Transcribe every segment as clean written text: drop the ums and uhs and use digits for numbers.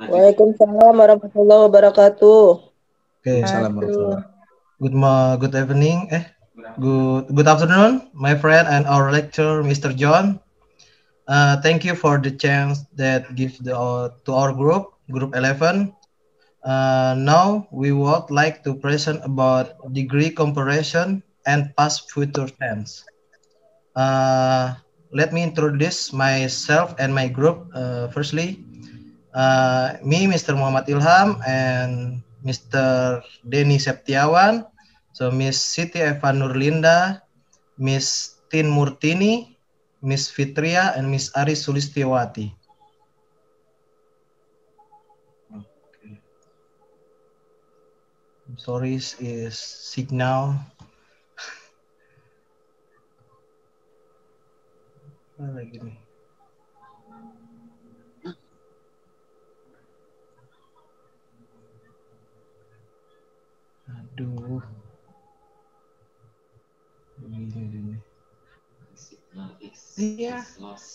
Waalaikumsalam warahmatullahi wabarakatuh. Okay, salam warahmatullahi. Good evening. Good afternoon, my friend and our lecturer, Mr. John. Thank you for the chance that gives to our group 11. Now we would like to present about degree comparison and past future tense. Let me introduce myself and my group. Firstly, me, Mr. Muhammad Ilham, and Mr. Denny Septiawan. So Miss Siti Eva Nurlinda, Miss Tin Murtini, Miss Fitria, and Miss Aris Sulistiawati. Okay. I'm sorry, is signal. Lagi nih. Aduh. Ini. Iya.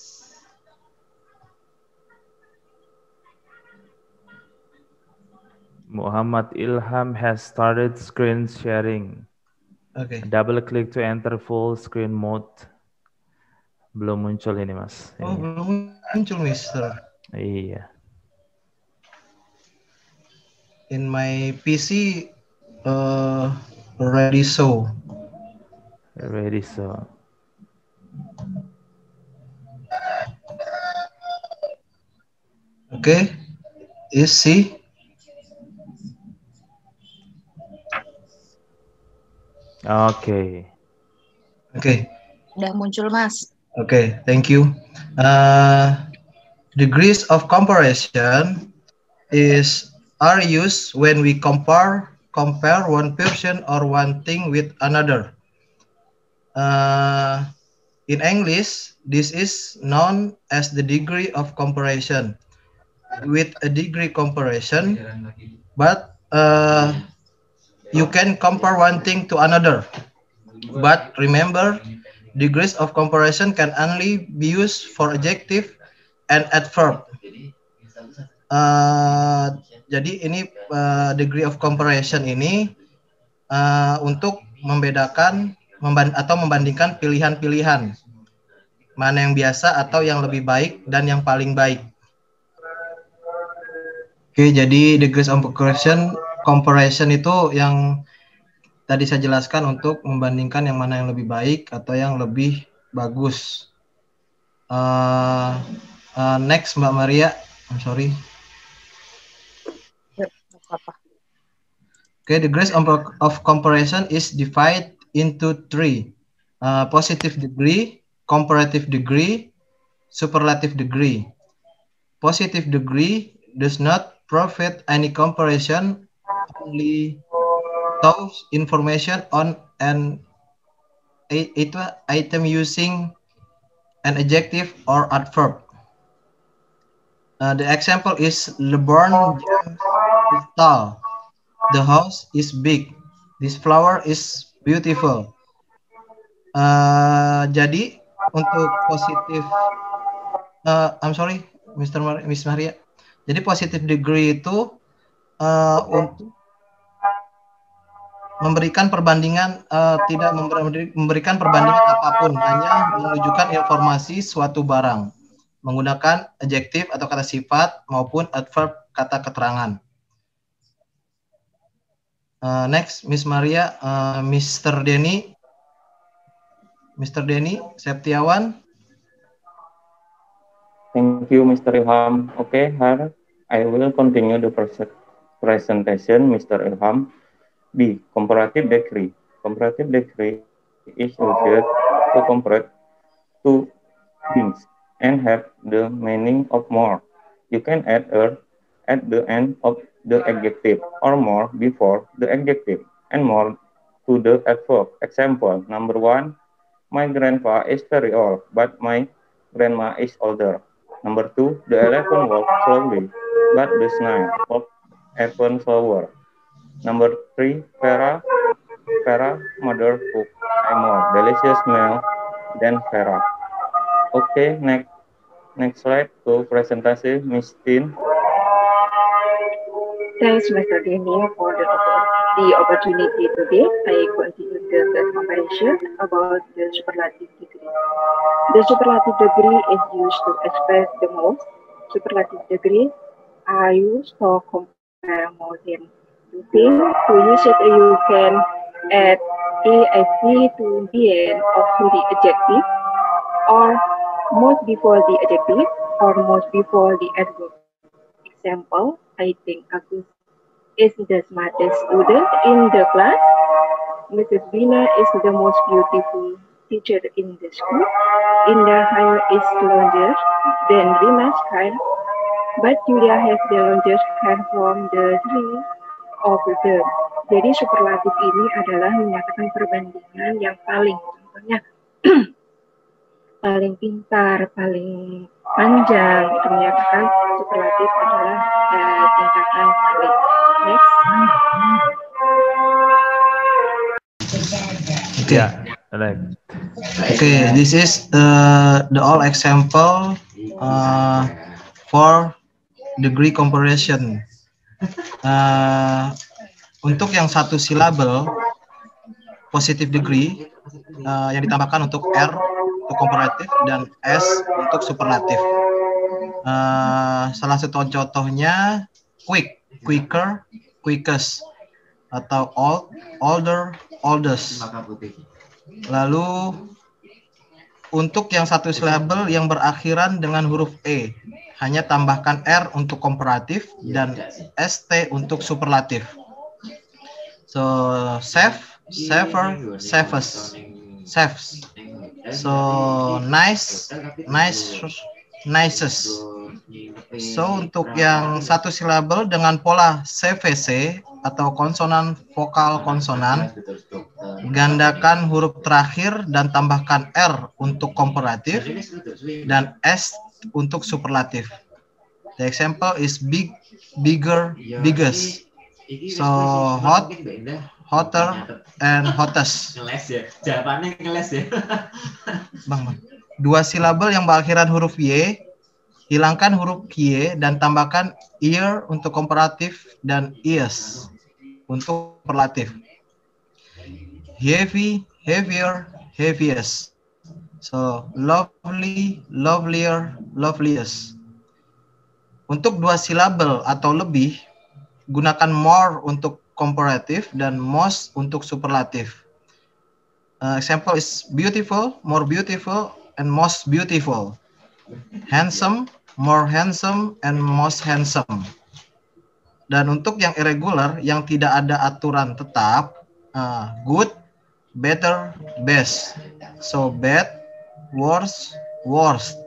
Muhammad Ilham has started screen sharing. Okay. Double click to enter full screen mode. Belum muncul ini, Mas. Oh, belum muncul, Mister. Iya. In my PC, already so. Already so. Okay. Is see? Okay. Okay. Udah muncul, Mas. Okay, thank you. Degrees of comparison are used when we compare one person or one thing with another. In English, this is known as the degree of comparison. With a degree comparison, but you can compare one thing to another. But remember, degrees of comparison can only be used for adjective and adverb. Jadi ini degree of comparison ini untuk membedakan atau membandingkan pilihan-pilihan mana yang biasa atau yang lebih baik dan yang paling baik. Oke, jadi degrees of comparison itu yang tadi saya jelaskan untuk membandingkan yang mana yang lebih baik atau yang lebih bagus. Next, Mbak Maria. I'm sorry. Okay, degrees of comparison is divided into three. Positive degree, comparative degree, superlative degree. Positive degree does not provide any comparison, only shows information on an item using an adjective or adverb. The example is LeBron James is tall. The house is big. This flower is beautiful. Jadi untuk positif, I'm sorry, Miss Maria. Jadi positive degree itu untuk memberikan perbandingan, tidak memberikan perbandingan apapun, hanya menunjukkan informasi suatu barang menggunakan adjektif atau kata sifat maupun adverb kata keterangan. Next, Miss Maria, Mr. Denny Septiawan. Thank you, Mr. Ilham. Okay, here I will continue the presentation, Mr. Ilham. B. Comparative degree. Comparative degree is used to compare two things and have the meaning of more. You can add "er" at the end of the adjective or more before the adjective and more to the adverb. Example, number 1, my grandpa is very old, but my grandma is older. Number 2, the elephant walked slowly, but the snail walked even slower. Number 3, Vera mother cooked a more delicious meal than Vera. Okay, next slide to presentasi Miss Tin. Thanks, Mr. Daniel, for the opportunity today. I continue the first comparison about the superlative degree. The superlative degree is used to express the most. Superlative degrees are used to compare more than two things. To use it, you can add AIC to the end of the adjective, or most before the adjective, or most before the adverb. Example, I think Agus is the smartest student in the class. Mrs. Bina is the most beautiful teacher in the school. Indah hair is longer than Rina's hair, but Julia has the longest hair from the three of them. Jadi superlatif ini adalah menyatakan perbandingan yang paling, contohnya paling pintar, paling panjang, itu menyatakan superlatif adalah tingkatan paling. Next. Yeah, right. Okay, this is the all example for degree comparison. Untuk yang satu silabel positive degree yang ditambahkan untuk R untuk komparatif dan S untuk superlatif. Salah satu contohnya quick, quicker, quickest, atau old, older, oldest. Lalu untuk yang satu silabel yang berakhiran dengan huruf E, hanya tambahkan R untuk komparatif dan ST untuk superlatif. So safe, safer, safest, safes. So nice, nice, nicest. So untuk yang satu silabel dengan pola CVC atau konsonan vokal konsonan, gandakan huruf terakhir dan tambahkan R untuk komparatif dan S untuk superlatif. The example is big, bigger, biggest. So hot, hotter, and hottest. Ngeles ya, jawabannya ngeles ya. Bang. Dua silabel yang berakhiran huruf Y, hilangkan huruf Y dan tambahkan ear untuk komparatif dan ears untuk superlatif. Heavy, heavier, heaviest. So lovely, lovelier, loveliest. Untuk dua silabel atau lebih, gunakan more untuk komparatif dan most untuk superlatif. Example is beautiful, more beautiful, and most beautiful. Handsome, more handsome, and most handsome. Dan untuk yang irregular, yang tidak ada aturan tetap, good, better, best. So bad, worse, worst.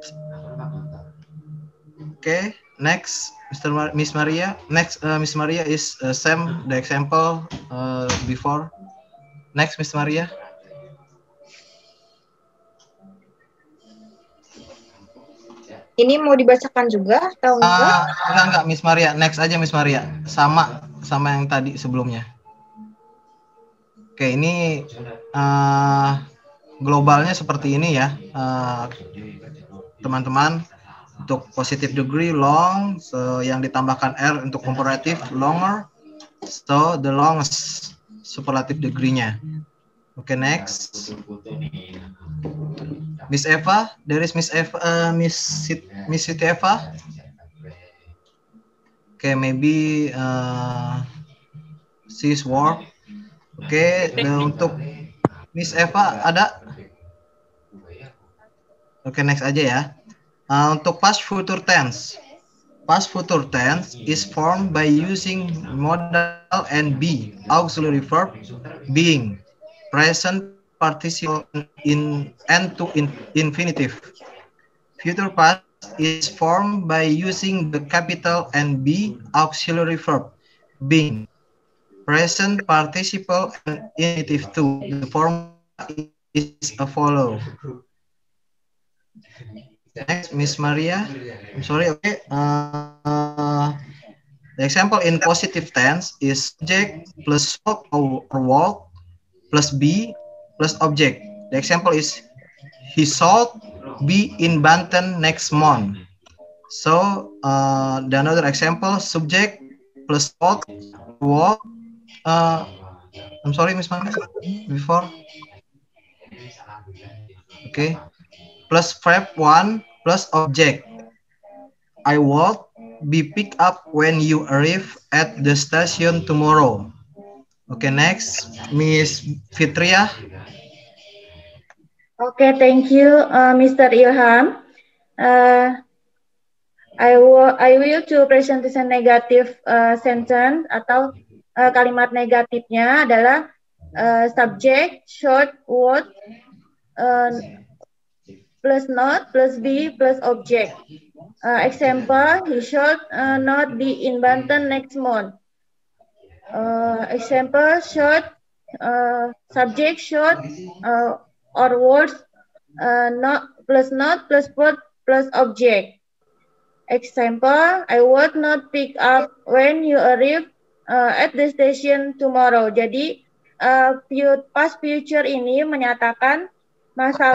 Okay, next. Miss Maria. Next, Miss Maria is same the example before. Next, Miss Maria. Ini mau dibacakan juga atau enggak? Enggak, Miss Maria. Next aja, Miss Maria. Sama yang tadi sebelumnya. Oke, ini globalnya seperti ini ya, teman-teman. Untuk positive degree long, so yang ditambahkan R untuk komparatif longer, so the longest superlative degree-nya. Oke, next. Miss Eva, there is Miss Eva, Miss Siti Eva. Oke, maybe she's work. Oke, untuk Miss Eva ada? Oke, next aja ya. Untuk past future tense. Past future tense is formed by using modal and be, auxiliary verb, being, present participle in and to infinitive. Future past is formed by using the capital and be, auxiliary verb, being, present participle and infinitive to. The form is a follow. Next, Miss Maria. I'm sorry. Okay. The example in positive tense is subject plus or walk plus be plus object. The example is he shall be in Banten next month. So the another example, subject plus walk. I'm sorry, Miss Mami. Before. Okay. Plus verb 1 plus object. I will be picked up when you arrive at the station tomorrow. Okay, next, Miss Fitria. Okay, thank you, Mr. Ilham. I will to presentation negative sentence atau kalimat negatifnya adalah subject, short word, plus not, plus be, plus object. Example, he should not be in Banten next month. Example, should, subject, should, or words, not, plus word, plus object. Example, I would not pick up when you arrive at the station tomorrow. Jadi, past future ini menyatakan masa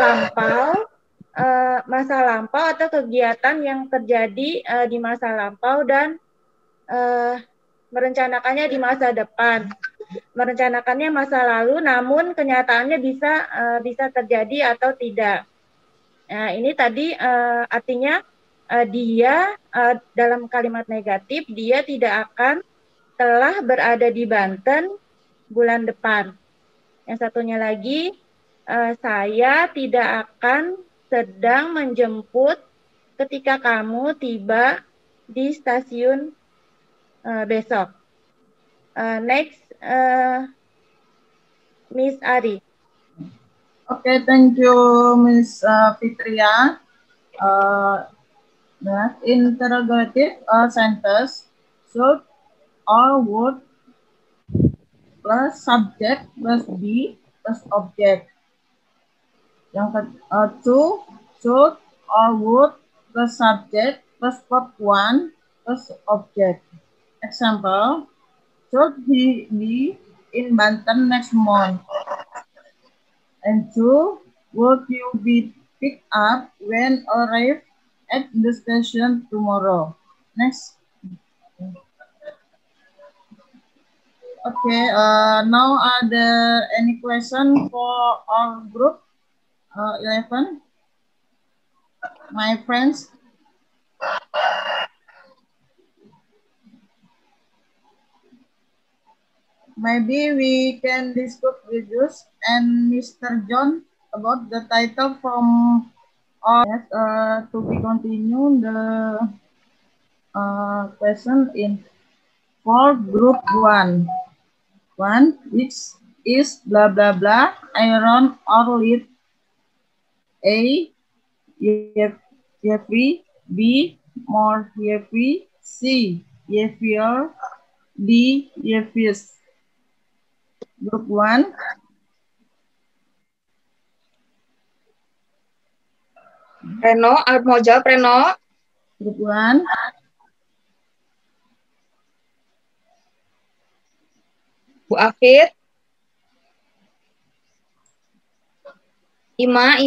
lampau atau kegiatan yang terjadi di masa lampau dan merencanakannya di masa depan. Merencanakannya masa lalu, namun kenyataannya bisa terjadi atau tidak. Nah, ini tadi artinya dia dalam kalimat negatif, dia tidak akan telah berada di Banten bulan depan. Yang satunya lagi, saya tidak akan sedang menjemput ketika kamu tiba di stasiun besok. Next, Miss Ari. Okay, thank you, Miss Fitria. The interrogative sentence should or would plus subject plus be plus object. Yang to, should or would plus subject plus verb 1 plus object. Example, should he be in Banten next month? And two, would you be picked up when arrive at the station tomorrow? Next. Okay, now are there any question for our group 11? My friends. Maybe we can discuss with you and Mr. John about the title from to be continued the question in for group 1. Which is blah blah blah iron or lead. A, heavy. B, more heavy. C, heavier. D, heaviest. Group 1. Reno, mau jawab Reno? Group 1. Bu Afid. Ima.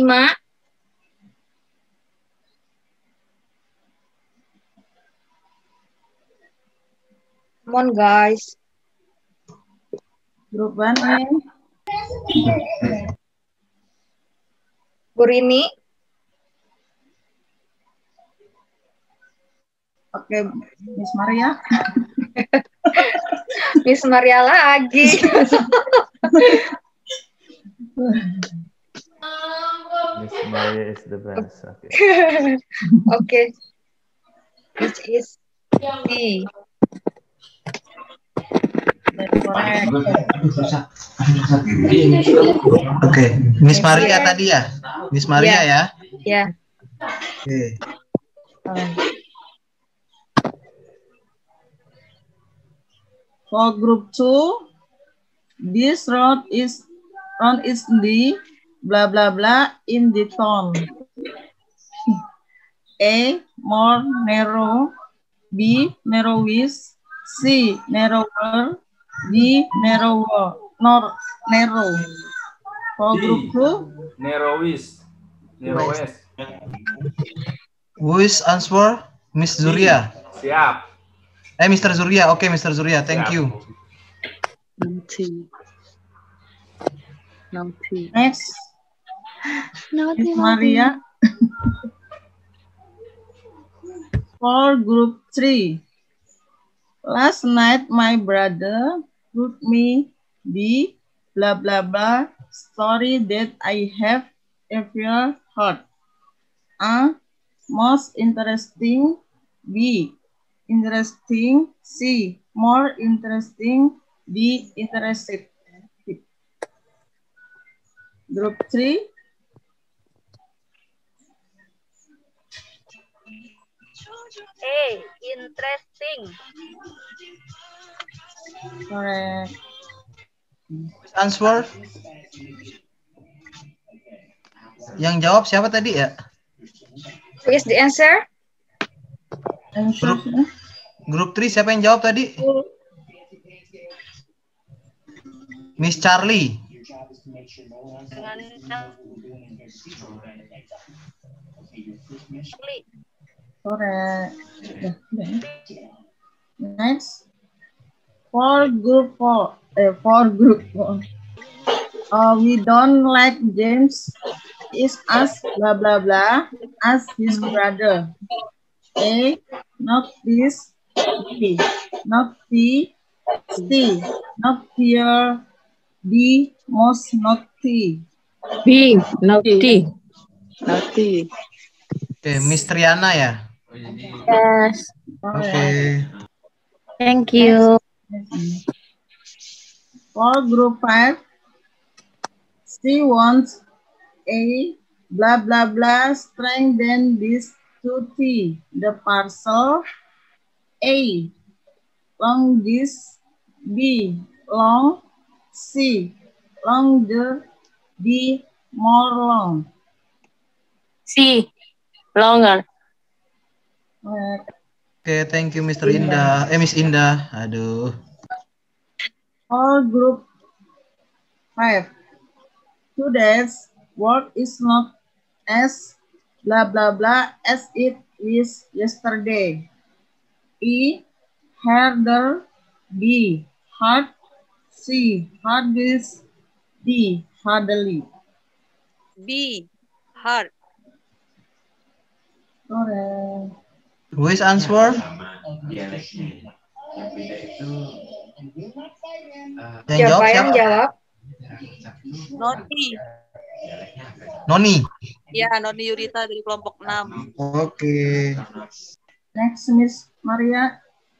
Come on, guys. Group 1. Bu Rini. Oke, Miss Maria. Miss Maria lagi. Miss Maria is the best. Okay. Okay. Which is C. Oke, Miss Maria tadi ya? Miss Maria ya? Ya. Oke. For group 2, this road is the blah blah blah in the town. A, more narrow. B, narrowish. C, narrower. D, narrower. Narrow. For group 2, narrowest. Who is answer? Miss Zuria. Siap. Mr. Surya. Oke, Mr. Surya. Thank you. Next, Miss Maria. For group 3. Last night my brother told me the blah blah blah story that I have ever heard. A. Most interesting. B. Interesting. C. More interesting. D. Interested. Group 3. A. Interesting. Correct. Answer. Yang jawab siapa tadi ya? Who is the answer? Grup 3 siapa yang jawab tadi? Miss Charlie. Correct. Next. For group 4. We don't like James is as blah blah blah as his brother. A. Not this. B. Not the. C. Not here. D. Most naughty. B. Naughty. Naughty. Oke, Miss Triana ya? Yes. Oke. Thank you. For group 5, she wants a blah blah blah strengthen this to T. The parcel. A. Long this. B. Long. C. Longer. D. More long. C. Longer. Oke, thank you Mr. Indah. Miss Indah. Aduh. For group 5. Today's work is not as blah blah blah as it is yesterday. E. Harder. B. Hard. C. Hardest. D. Hardly. B. Hard. Correct. Who is answer? Yang jawab siapa? Jawab? Noni. Noni. Ya, Noni Yurita dari kelompok 6. Oke. Next, Miss Maria.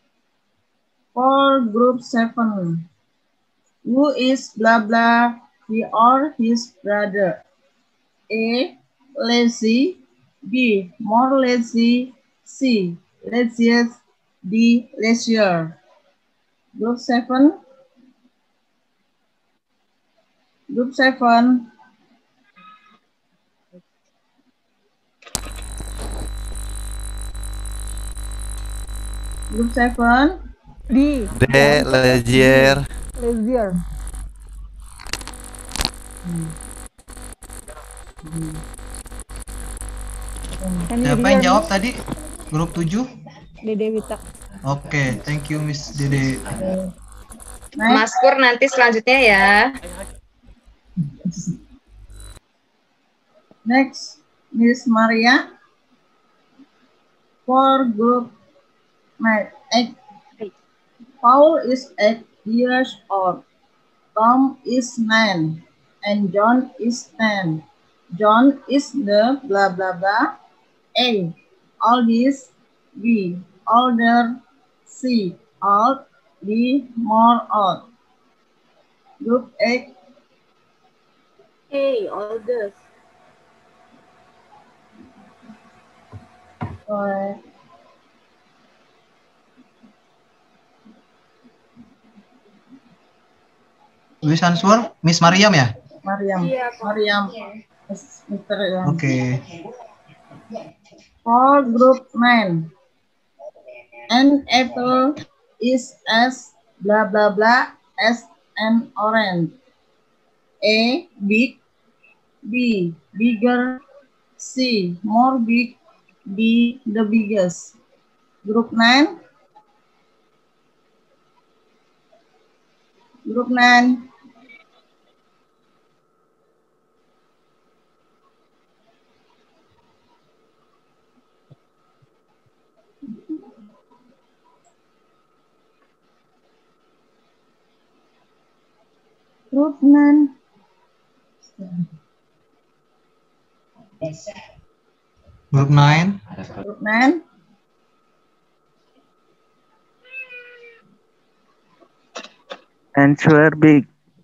For group 7. Who is blah blah he or his brother? A. Lazy. B. More lazy. C. Laziest. D. Leisure. Group 7. Group 7. Group 7. D. Leisure. Leisure. Siapa yang jawab tadi? Grup 7? Dede Wita. Oke, thank you Miss Dede. Mas Pur nanti selanjutnya ya. Next, Miss Maria. For group 8. Paul is 8 years old. Tom is 9. And John is 10. John is the blah blah blah. A. Oldest. B. Older. C. Old. D. More old. Group 8. A. Oldest. Correct. Who's answer? Miss Mariam ya? Mariam. Iya, Pak. Mariam. Mr. Oke. For group 9. An apple is as blah blah blah as an orange. A. Big. B. Bigger. C. More big. D. The biggest. Group 9. Group 9. Group 9. Group 9. Group 9. Answer big.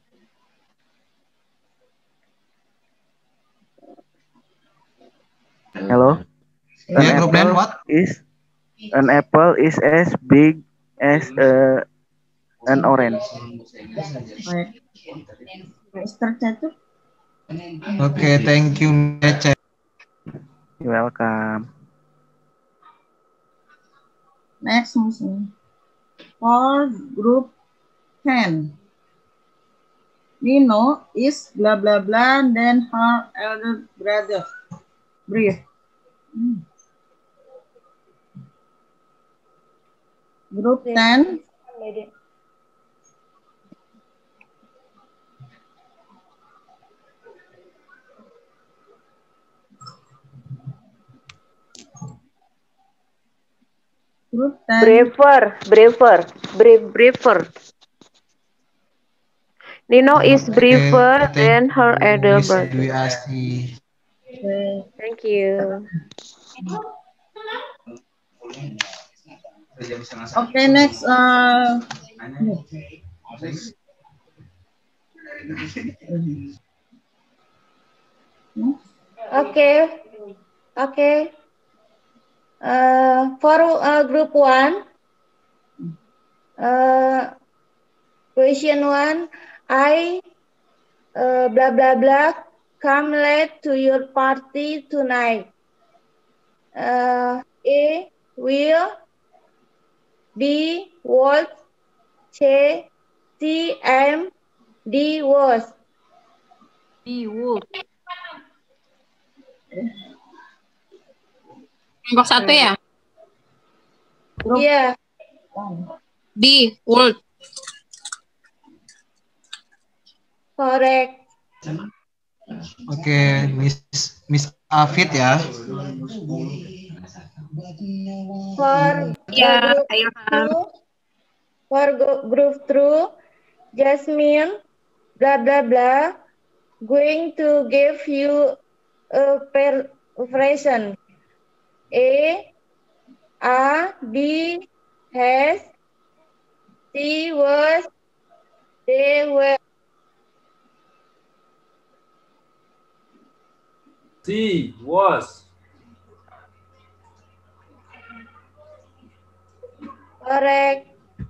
Hello. Yeah, group 9 what? An apple is as big as an orange. Baik. Mr. Catur. Okay, thank you, Cece. You're welcome. Next, Muslim. For group 10. Nino is blah blah blah then her elder brother. Brief. Group 10. Group 10. Briefer. Nino is briefer than her elder brother. Dwi Asti. Thank you. Okay, next. Okay. For group 1, question 1, I blah blah blah come late to your party tonight. A will, B was, C am, D was. D would. Kelompok 1 ya? Iya. D would. Correct. Oke, Miss Afid ya. For group 2, Jasmine, blah blah blah, going to give you a present. A, B has, C was, D were. C was. Correct.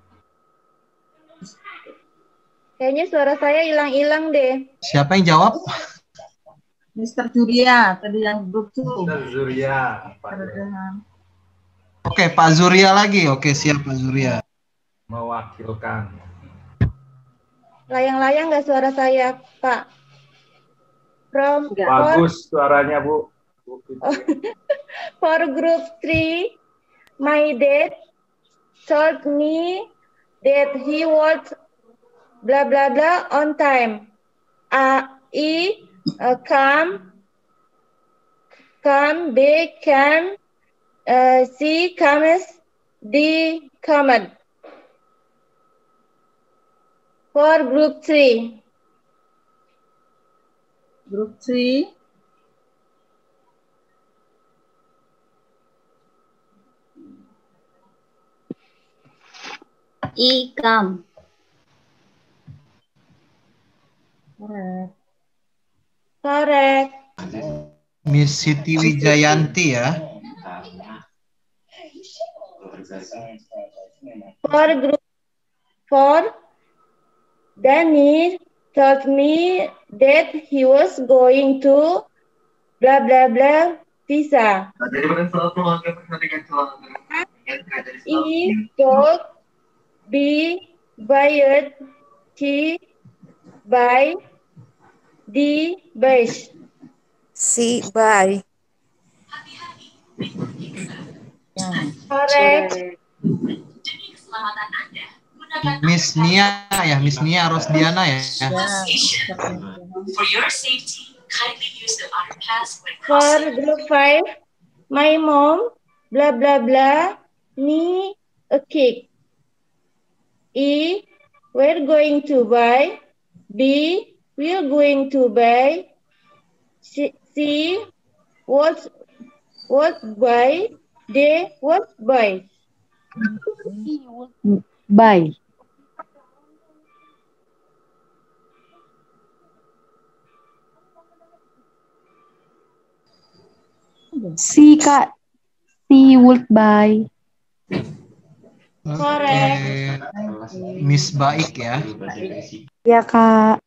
Kayaknya suara saya hilang-hilang deh. Siapa yang jawab? Mr. Juria, tadi yang group 2. Mr. Zuria. Oke, Pak Zuria lagi. Oke, siap Pak Zuria. Mewakilkan. Layang-layang nggak suara saya, Pak? Bagus suaranya, Bu. For group 3, my dad told me that he was blah blah blah on time. Come, B can, C comes, D common. For group 3. Group 3. E come. Correct. Miss Siti Wijayanti ya. For group 4, Danny told me that he was going to blah blah blah visa. E told, B buy, C buy, D buys. C buy. Correct. Miss Nia ya, Miss Nia Rosdiana ya. For your safety, kindly use the underpass when For crossing. group 5, my mom, blah, blah, blah, me a cake. E, we're going to buy. B, we're going to buy. C, what buy. D, what buy. Bye. Si Kak. Si would buy. Correct. Miss Baik ya. Ya Kak.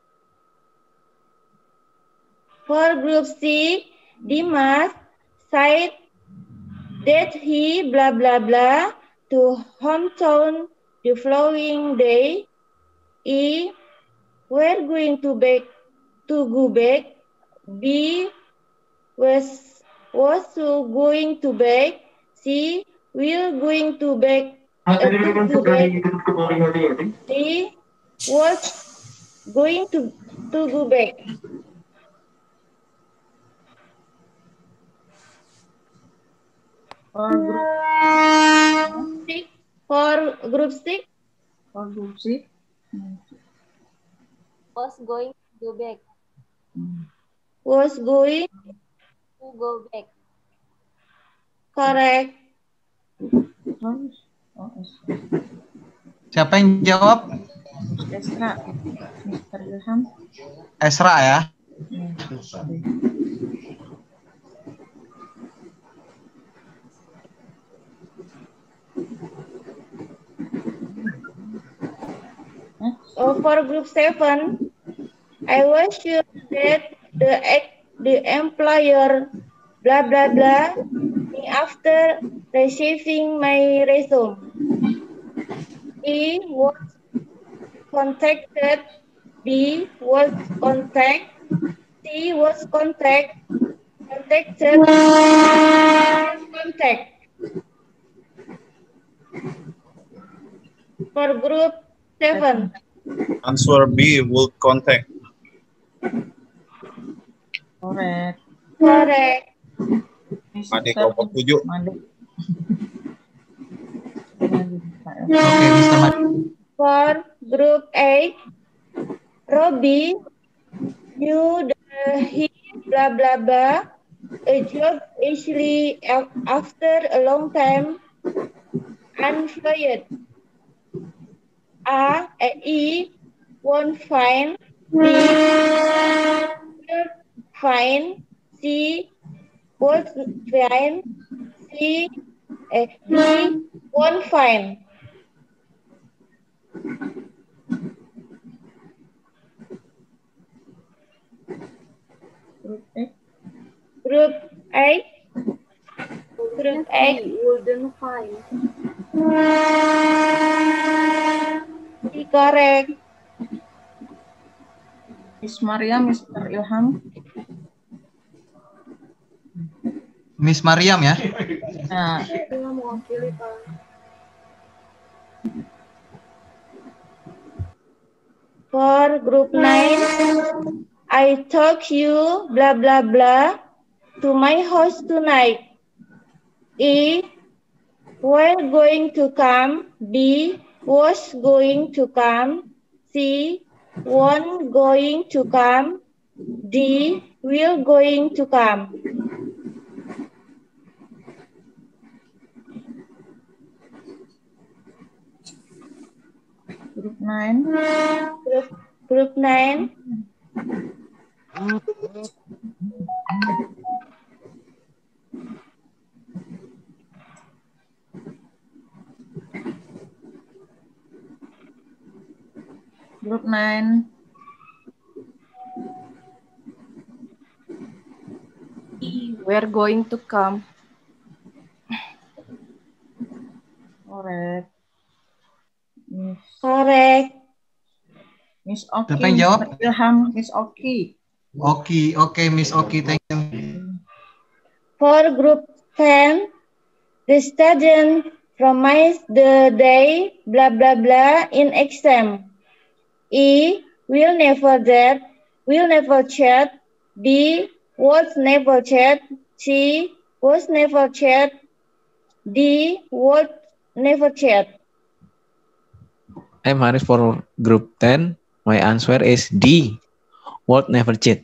For group C, Dimas said that he blah blah blah to hometown the following day. E, we're going to go back. B, was going to back. C, we're going to back. To go back. D, was going to go back. For group 6. For group 6. For group 6. Was going to go back. Was going To go back. correct. Siapa yang jawab? Esra. Mr. Ilham. Esra ya. For group 7, I was sure that the employer blah blah blah me after receiving my resume. E, was contacted. B, was contacted. C, was contacted. Contact. For group 7. Answer B, would contact. Correct. Correct. Adik kelompok 7. Oke, Mr. Madi. For group 8, Robbie knew he blah blah blah a job easily after a long time unemployed. E, won't find. B, will find. C, won't find. D, won't find. Group 8. Group 8. Group 8. Wouldn't find. Correct. Miss Mariam, Mr. Ilham. Miss Mariam ya. Nah, Mewakili Pak. For group 9, I took you blah blah blah to my house tonight. E, we're going to come. B, was going to come. C, won't going to come. D, will going to come. group 9. Group 9. Group 9. We're going to come. Correct. Correct. Miss Oki. Siapa yang jawab? Ilham, Miss Oki. Oke, Miss Oki, thank you. For group 10, the student promise the day, blah, blah, blah, in exam. E, will never chat. B, was never chat. C, was never chat. D, would never chat. I'm Haris for group 10. My answer is D, would never cheat.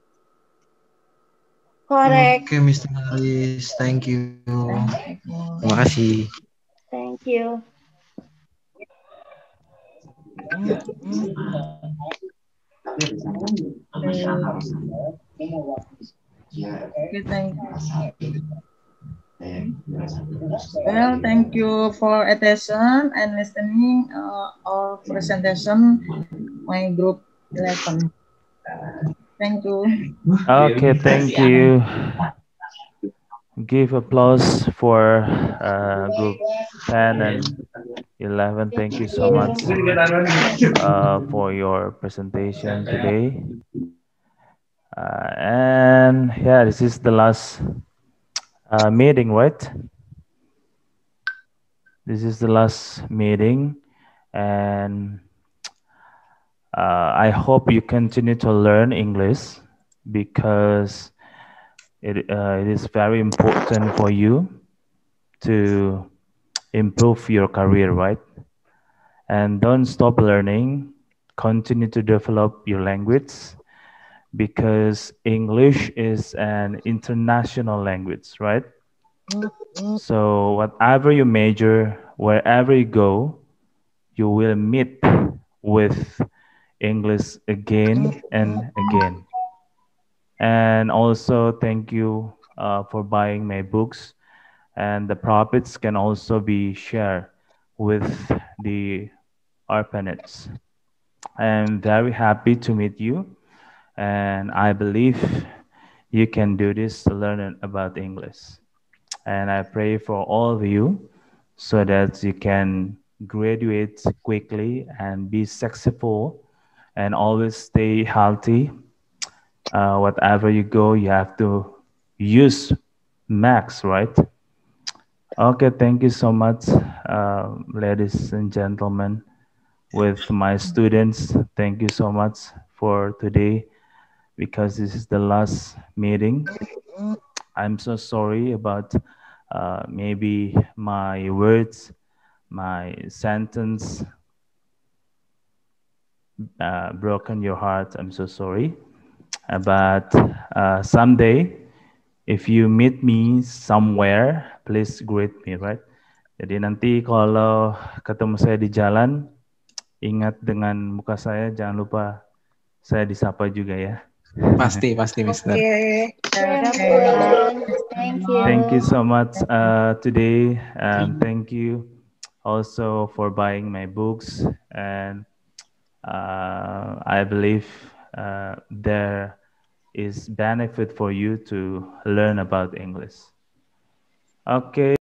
Correct. Okay, Mr. Haris, thank you. Terima kasih. Thank you. Okay, thank you. Well, thank you for attention and listening our presentation, my group 11. Thank you. Okay, thank you. Give applause for group 10 and 11. Thank you so much for your presentation today. And yeah, this is the last meeting, right? This is the last meeting, and I hope you continue to learn English because it is very important for you to improve your career, right? And don't stop learning. Continue to develop your language because English is an international language, right? So whatever you major, wherever you go, you will meet with English again and again. And also thank you for buying my books, and the profits can also be shared with the orphanages. I'm very happy to meet you, and I believe you can do this to learn about English. And I pray for all of you so that you can graduate quickly and be successful and always stay healthy. Whatever you go, you have to use max, right? Okay, thank you so much, ladies and gentlemen. With my students, thank you so much for today because this is the last meeting. I'm so sorry about maybe my words, my sentence broken your heart. I'm so sorry. But someday, if you meet me somewhere, please greet me, right? Jadi nanti kalau ketemu saya di jalan, ingat dengan muka saya, jangan lupa saya disapa juga ya. Pasti, Mister. Okay. Thank you. Thank you so much today. Thank you also for buying my books, and I believe there is benefit for you to learn about English. Okay.